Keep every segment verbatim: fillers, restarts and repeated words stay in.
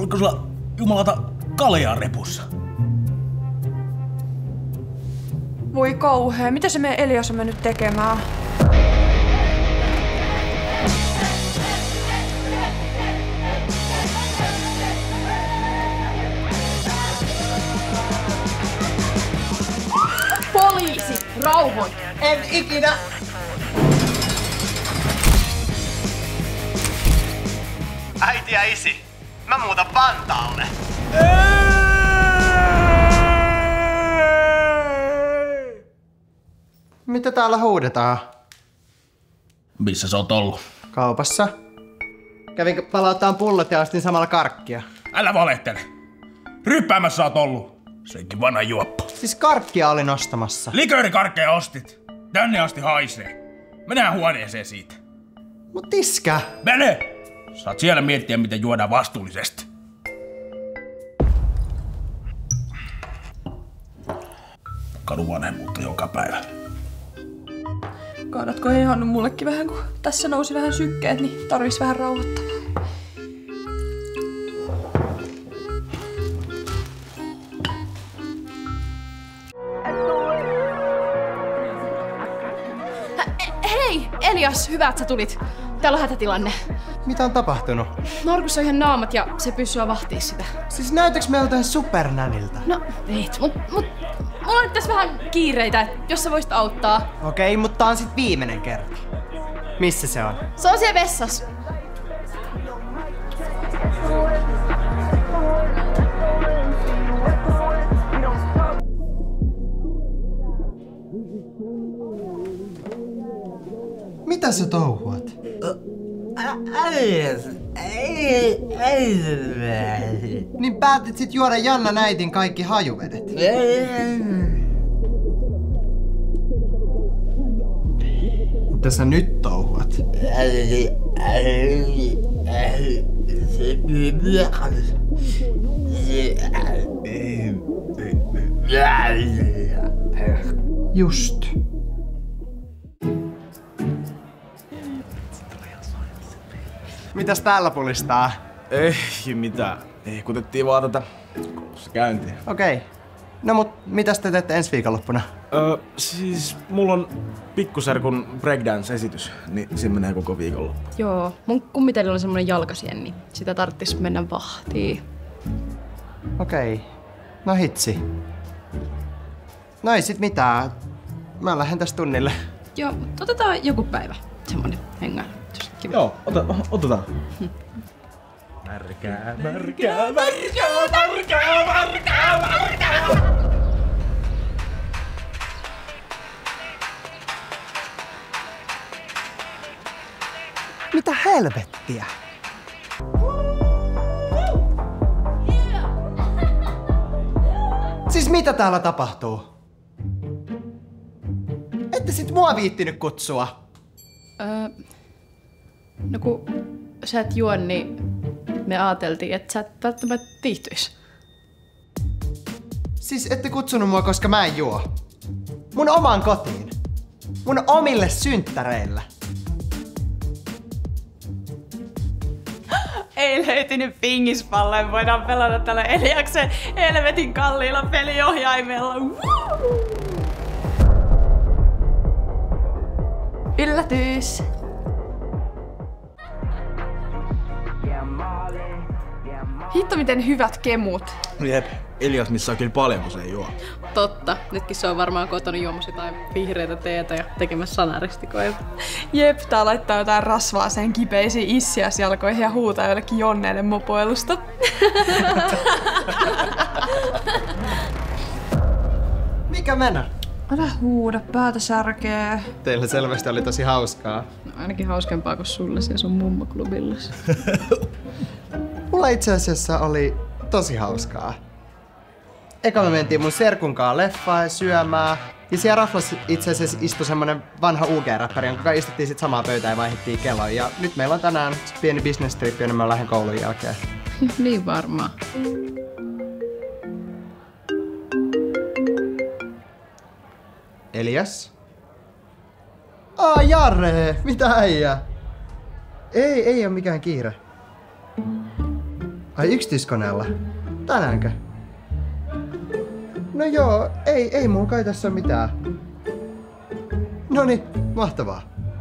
oliko sulla jumalata kaljaa repussa? Voi kauhea, mitä se meidän Elias on mennyt tekemään? Poliisi, rauhoit! En ikinä! Äiti ja isi, mä muutan Vantaalle. Mitä täällä huudetaan? Missä sä oot ollut? Kaupassa. Kävin palauttaa pullot ja ostin samalla karkkia. Älä valehtele. Ryppäämässä oot ollut. Senkin vanha juoppo. Siis karkkia olin ostamassa. Liköörikarkkeja ostit. Tänne asti haisee. Mennään huoneeseen siitä. Mut iskä! Mene! Saat siellä miettiä, miten juodaan vastuullisesti. Kadun vanhemmuutta joka päivä. Kaadatko ihan mullekin vähän, kun tässä nousi vähän sykkeet, niin tarvis vähän rauhoittaa. Hei, Elias, hyvä, että sä tulit. Täällä on hätätilanne. Mitä on tapahtunut? Norkussa on ihan naamat ja se pysyy vahtii sitä. Siis näytäks me joltain supernäniltä? No, et, mut, mut mulla on nyt tässä vähän kiireitä, et jos sä voisit auttaa. Okei, mutta tää on sit viimeinen kerta. Missä se on? Se on siellä vessassa. Mitä sä touhuat? Niin päätit sit juoda Jannan äitin kaikki hajuvedet. Mitä sä nyt touhuat? Just. Mitäs täällä pulistaa? Ei mitään. Ehkutettiin vaan tätä koulussa käyntiä. Okei. No mut mitäs te teette ensi viikonloppuna? Öö, siis mulla on pikkuserkun breakdance-esitys, niin siinä menee koko viikonloppu. Joo, mun kummitellilla on semmonen jalkasienni. Sitä tarttis mennä vahtiin. Okei. No hitsi. No ei sit mitään. Mä lähden tästä tunnille. Joo, otetaan joku päivä. Semmonen hengäilytys. Joo, ota, otetaan. Märkää, märkää, märkää, märkää, märkää, märkää! Mitä helvettiä? Siis mitä täällä tapahtuu? Ette sit mua viittinyt kutsua. Öö, no kun sä et juo, niin me ajateltiin, että sä et välttämättä viihtyis. Siis ette kutsunut mua, koska mä en juo. Mun omaan kotiin. Mun omille synttäreillä. Ei löytynyt pingispalloja, voidaan pelata tällä Eliaksen helvetin kalliilla peliohjaimella. Yllätys! Hitto miten hyvät kemut. Jep, Elias missaa kyllä paljon, kun se ei juo. Totta. Nytkin se on varmaan kotona juomassa jotain vihreitä teetä ja tekemässä sanaristikoita. Jep, tää laittaa jotain rasvaa sen kipeisiin issiasjalkoihin ja huutaa jollekin jonneille mopoilusta. Mikä mennä? Älä huuda, päätä särkee. Teillä selvästi oli tosi hauskaa. No, ainakin hauskempaa kuin sulle siellä sun mummoklubillasi. Mulla itse asiassa oli tosi hauskaa. Eka me mentiin mun serkunkaan leffaan syömään. Ja siellä raflassa itse asiassa istui semmonen vanha U G-räppäri, jonka istuttiin sit samaa pöytään ja vaihdettiin kelloja. Ja nyt meillä on tänään pieni business trip, jonne mä lähden koulun jälkeen. Niin varmaan. Elias? Aa, Jare! Mitä äijä? Ei, ei oo mikään kiire. Ai yksityiskoneella? Tänäänkö? No joo, ei, ei mun kai tässä ole mitään. Noniin, mahtavaa.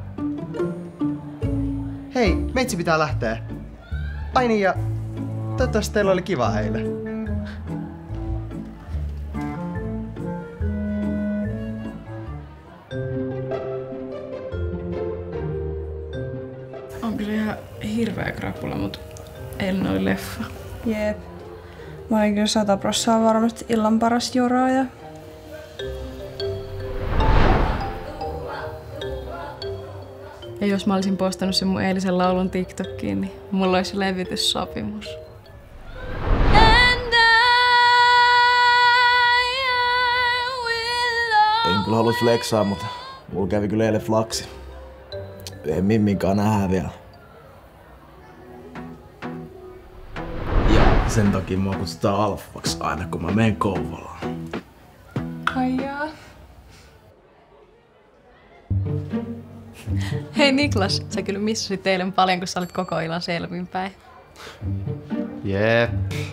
Hei, meitsi pitää lähteä. Ai niin, ja toivottavasti teillä oli kiva eilen. On kyllä ihan hirveä krapula, mutta eilen oli leffa. Jep. Mä olin kyllä sata prossaa varmasti illan paras joraaja. Ja jos mä olisin postannut sen mun eilisen laulun TikTokkiin, niin mulla olisi levytyssopimus. En kyllä halus flexaa, mutta mulla kävi kyllä eilen flaksi. Ei Mimminkaan nähdä vielä. Ja sen takia mua kutsutaan alfaksi aina kun mä menen Kouvolaan. Ai jaa. Hei Niklas, sä kyllä missasit eilen paljon, kun sä olit koko illan selvinpäin. Jep.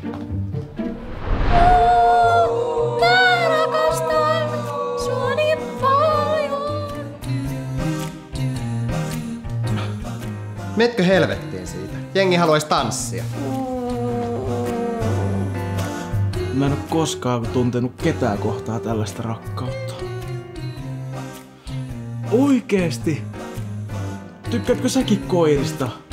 Metkö helvettiin siitä? Jengi haluaisi tanssia. Mä en oo koskaan tuntenut ketään kohtaa tällaista rakkautta. Oikeesti? Tykkäätkö säkin koirista?